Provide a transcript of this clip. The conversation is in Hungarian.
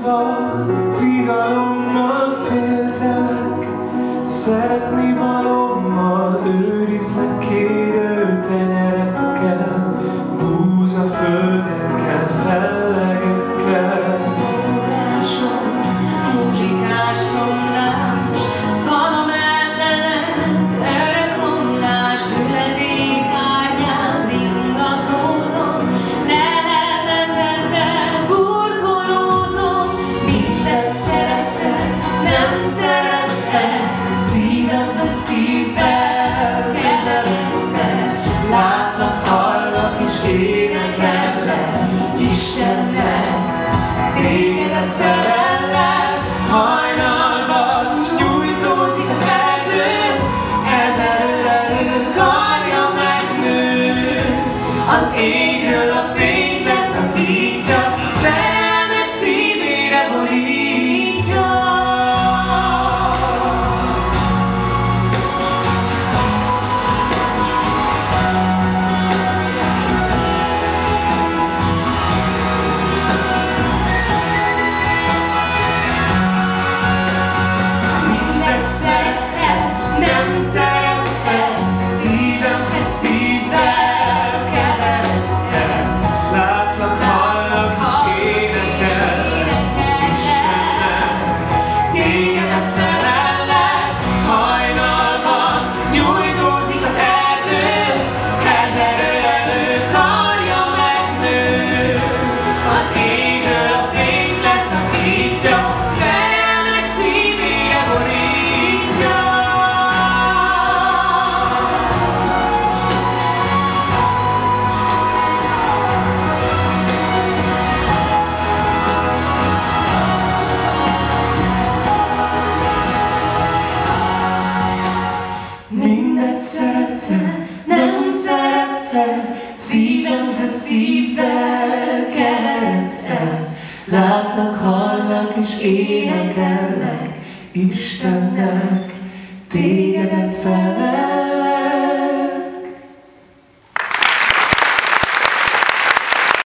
Átkozva, vigalommal féltek, szeretni valommal őrizlek kérő tenyerekkel, búzaföldekkel, fellegekkel. Bogogáson, muzsikás romlás, falom ellenet, erekomlás, tüledék árnyán ringatózom, leheletetben burkolózom. Mindet szeretsz-e, nem szeretsz-e, szívembe szívvel keveredsz-e, látlak, hallak és énekellek Istennek, tégedet felellek. Hajnalban nyújtózik az erdő, ezer karja megnő, az égről a fény leszakítja, szerelmes szívére borítja. Nem szeretsz-e, szívemhez szívvel keveredsz-e, Látlak, hallak és énekellek Istennek, tégedet felellek. Hajnalban nyújtózik az erdő, ezer ölelő karja megnő, az égről a fény leszakítja, szerelmes szívére borítja. Mindet szeretsz-e, nem szeretsz-e, szívemhez szívvel keveredsz-e, látlak, hallak és énekellek Istennek, tégedet felellek.